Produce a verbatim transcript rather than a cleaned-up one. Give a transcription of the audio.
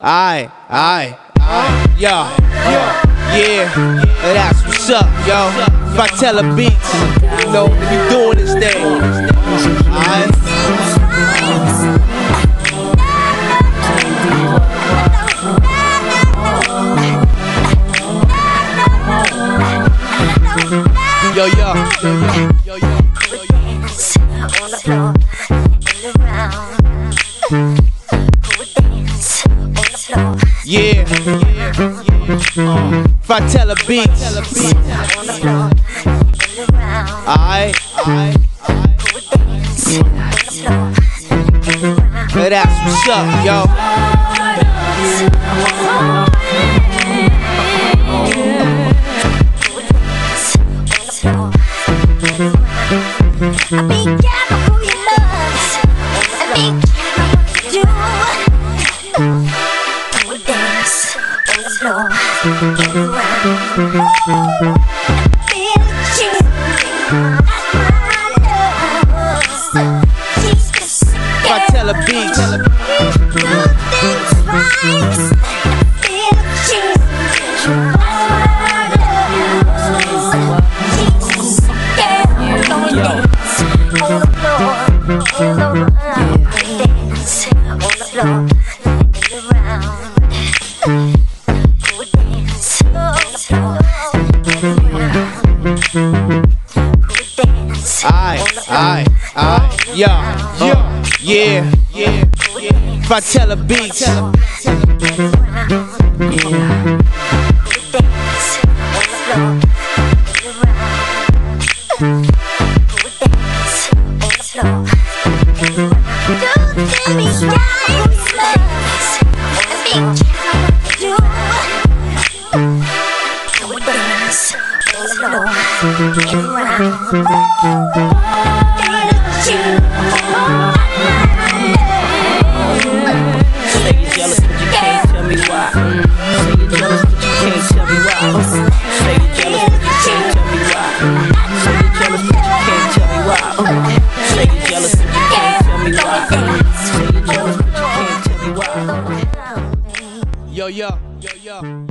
Aye, aye, aye, yo, yo, yeah, that's what's up, yo. If I tell a beats, you know, we doing this thing, aye. Yo, yo, yo, yo, yo, yo, on the floor and around. Yeah, yeah, yeah. Uh, if I tell a beat, alright, alright, alright. That's what's up, yo. I be careful who you love, and be careful what you do. We dance on the floor, get around. Feel you, that's my love. If I tell a beat, do things right. Feel you, that's my love. She's scared, don't dance on the floor, all over. Dance on the floor. Aye, aye, aye, yo, yo, yeah, yeah, yeah. If I tell a beat, tell a Say you're jealous, but you can't tell me why. Say you're jealous, but you can't tell me why. Say you're jealous, but you can't tell me why. Say you're jealous, but you can't tell me why. Say you're jealous, but you can't tell me why. Say you're jealous, but you can't tell me why. yo, yo, yo, yo.